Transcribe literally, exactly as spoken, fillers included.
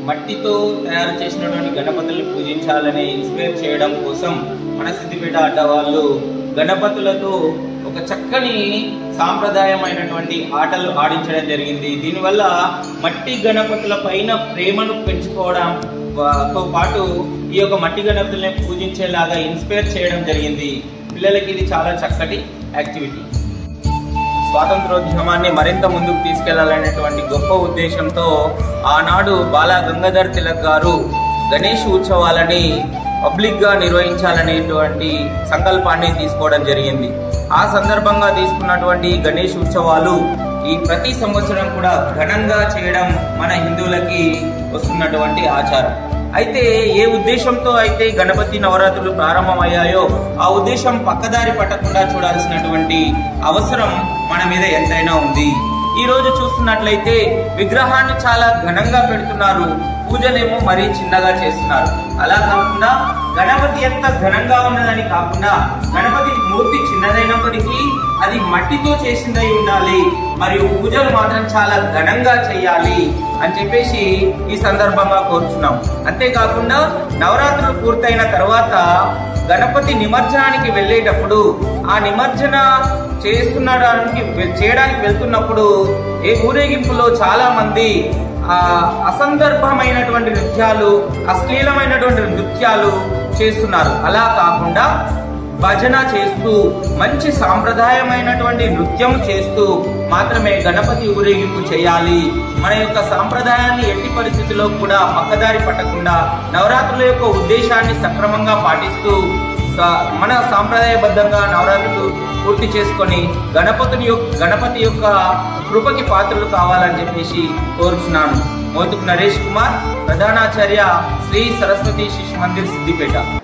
మట్టితో తయారు చేసినటువంటి గణపతుల్ని పూజించాలని ఇన్స్పైర్ చేయడం కోసం మన సిద్దిపేట ఆట వాళ్ళు గణపతులతో ఒక చక్కని సాంప్రదాయమైనటువంటి ఆటలు ఆడించడం జరిగింది. దీనివల్ల మట్టి గణపతుల పైన ప్రేమను పెంచుకోవడంతో పాటు ఈ యొక్క మట్టి గణపతుల్ని పూజించేలాగా ఇన్స్పైర్ చేయడం జరిగింది. పిల్లలకి ఇది చాలా చక్కటి యాక్టివిటీ. స్వాతంత్రోద్యమాన్ని మరింత ముందుకు తీసుకెళ్లాలనేటువంటి గొప్ప ఉద్దేశంతో ఆనాడు బాల గంగాధర్ తిలక్ గారు గణేష్ ఉత్సవాలని పబ్లిక్గా నిర్వహించాలనేటువంటి సంకల్పాన్ని తీసుకోవడం జరిగింది. ఆ సందర్భంగా తీసుకున్నటువంటి గణేష్ ఉత్సవాలు ఈ ప్రతి సంవత్సరం కూడా ఘనంగా చేయడం మన హిందువులకి వస్తున్నటువంటి ఆచారం. అయితే ఏ ఉద్దేశంతో అయితే గణపతి నవరాత్రులు ప్రారంభమయ్యాయో ఆ ఉద్దేశం పక్కదారి పట్టకుండా చూడాల్సినటువంటి అవసరం మన మీద ఎంతైనా ఉంది. ఈ రోజు చూస్తున్నట్లయితే విగ్రహాన్ని చాలా ఘనంగా పెడుతున్నారు, పూజలేమో మరీ చిన్నగా చేస్తున్నారు. అలా కాకుండా గణపతి ఎంత ఘనంగా ఉన్నదని కాకుండా గణపతి మూర్తి చిన్నదైనప్పటికీ అది మట్టితో చేసిందై ఉండాలి, మరియు పూజలు మాత్రం చాలా ఘనంగా చేయాలి అని చెప్పేసి ఈ సందర్భంగా కోరుచున్నాం. అంతేకాకుండా నవరాత్రులు పూర్తయిన తర్వాత గణపతి నిమజ్జనానికి వెళ్ళేటప్పుడు ఆ నిమజ్జన చేస్తున్నడానికి చేయడానికి వెళ్తున్నప్పుడు ఏ ఊరేగింపులో చాలా మంది ఆ అసందర్భమైనటువంటి నృత్యాలు, అశ్లీలమైనటువంటి నృత్యాలు చేస్తున్నారు. అలా కాకుండా భజన చేస్తూ మంచి సాంప్రదాయమైనటువంటి నృత్యం చేస్తూ మాత్రమే గణపతి ఊరేగింపు చేయాలి. మన యొక్క సాంప్రదాయాన్ని ఎట్టి పరిస్థితుల్లో కూడా పక్కదారి పట్టకుండా నవరాత్రుల యొక్క ఉద్దేశాన్ని సక్రమంగా పాటిస్తూ మన సాంప్రదాయబద్ధంగా నవరాత్రులు పూర్తి చేసుకొని గణపతిని యొక్క గణపతి యొక్క కృపకి పాత్రలు కావాలని చెప్పేసి కోరుచున్నాను. మోతుకు నరేష్ కుమార్, ప్రధానాచార్య, శ్రీ సరస్వతి శిశు మందిర్, సిద్దిపేట.